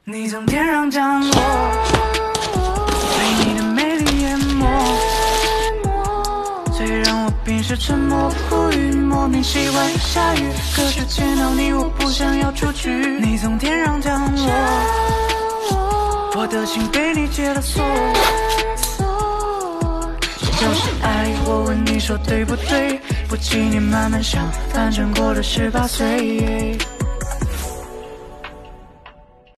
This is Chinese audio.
你从天上降落，被你的美丽淹没，最让我屏息沉默不语，莫名喜欢下雨，可是见到你我不想要出去。你从天上降落，我的心被你解了锁，这就是爱。我问你说对不对？不纪念慢慢想，反正过了18岁。